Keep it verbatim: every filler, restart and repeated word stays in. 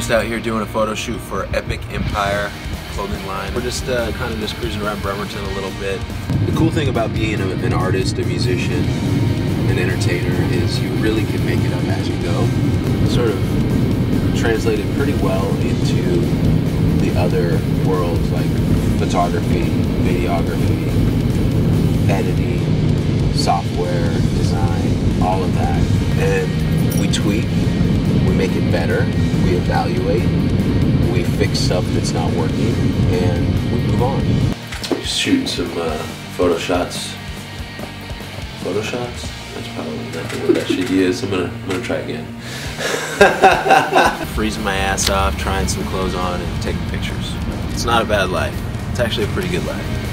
just out here doing a photo shoot for Epoch Empire clothing line. We're just uh, kind of just cruising around Bremerton a little bit. The cool thing about being a, an artist, a musician, an entertainer is you really can make it up as you go. Sort of translated pretty well into the other worlds like photography, videography, editing, software, design, all of that. And we tweak, we make it better, we evaluate, we fix stuff that's not working, and we move on. Just shooting some uh, photo shots. Photo shots? That's probably not the word I should use. I'm gonna, I'm gonna try again. Freezing my ass off, trying some clothes on, and taking pictures. It's not a bad life. It's actually a pretty good life.